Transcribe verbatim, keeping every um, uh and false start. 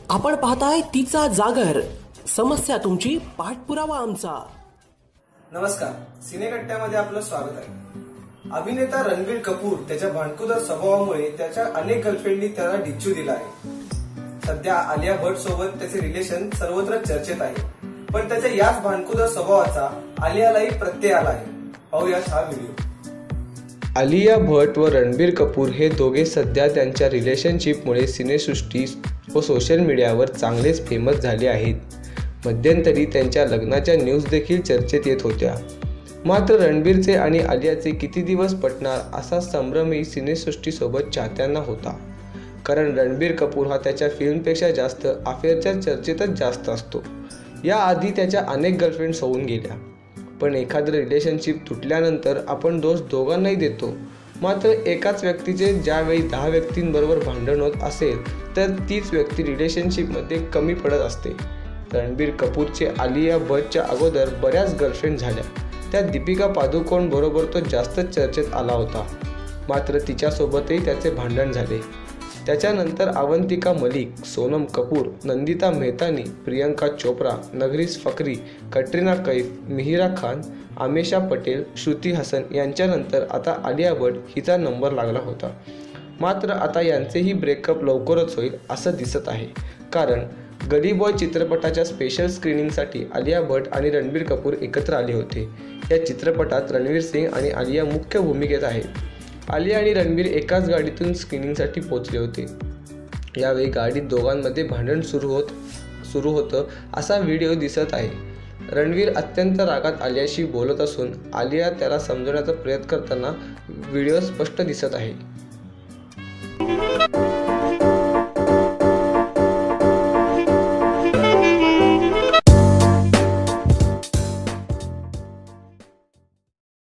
आपण पाहताय तिचा जागर, समस्या तुमची, पाठपुरावा आमचा। नमस्कार, सिनेकट्ट्यामध्ये आपलं स्वागत आहे। अभिनेता रणबीर कपूर त्याच्या भांडकुदळ स्वभावामुळे त्याच्या अनेक गर्लफ्रेंडनी त्याला डिच्चू दिला आहे। सध्या आलिया भट्ट सोबत त्याचे रिलेशन सर्वत्र चर्चेत आहे, पण त्याच्या याच भांडकुदळ स्वभावाचा आलियालाही प्रत्यय आला आहे। पाहूयात हा व्हिडिओ। आलिया भट्ट व रणबीर कपूर हे दोघे सध्या त्यांच्या रिलेशनशिपमुळे सिनेसृष्टी व सोशल मीडियावर चांगलेच फेमस झाले आहेत। मध्यंतरी त्यांच्या लग्नाच्या न्यूज देखील चर्चेत येत होत्या। मात्र रणबीरचे आणि आलियाचे किती दिवस पटणार असा संभ्रमही सिनेसृष्टीसोबत चाहत्यांना होता, कारण रणबीर कपूर हा त्याच्या फिल्मपेक्षा जास्त अफेअरच्या चर्चेतच जास्त असतो। याआधी त्याच्या अनेक गर्लफ्रेंड्स होऊन गेल्या, पण एखादं रिलेशनशिप तुटल्यानंतर आपण दोष दोघांनाही देतो। मात्र एकाच व्यक्तीचे ज्यावेळी दहा व्यक्तींबरोबर भांडण होत असेल तर तीच व्यक्ती रिलेशनशिपमध्ये कमी पडत असते। रणबीर कपूरचे आलिया भट्टच्या अगोदर बऱ्याच गर्लफ्रेंड झाल्या, त्या दीपिका पादुकोण बरोबर तो जास्त चर्चेत आला होता। मात्र तिच्यासोबतही त्याचे भांडण झाले। त्याच्यानंतर अवंतिका मलिक, सोनम कपूर, नंदिता मेहतानी, प्रियंका चोप्रा, नगरीस फकरी, कटरीना कैफ, मिहिरा खान, आमेशा पटेल, श्रुती हसन यांच्यानंतर आता आलिया भट्ट हिचा नंबर लागला होता। मात्र आता यांचेही ब्रेकअप लवकरच होईल असं दिसत आहे, कारण गली बॉय चित्रपटाच्या स्पेशल स्क्रीनिंगसाठी आलिया भट्ट आणि रणबीर कपूर एकत्र आले होते। या चित्रपटात रणवीर सिंग आणि आलिया मुख्य भूमिकेत आहे। आलिया आणि रणबीर एकाच गाडीतून स्क्रीनिंगसाठी पोहोचले होते। यावेळी गाडीत दोघांमध्ये भांडण सुरू होत सुरू होतं असा व्हिडिओ दिसत आहे। रणबीर अत्यंत रागात आलियाशी बोलत असून आलिया त्याला समजवण्याचा प्रयत्न करताना व्हिडिओ स्पष्ट दिसत आहे।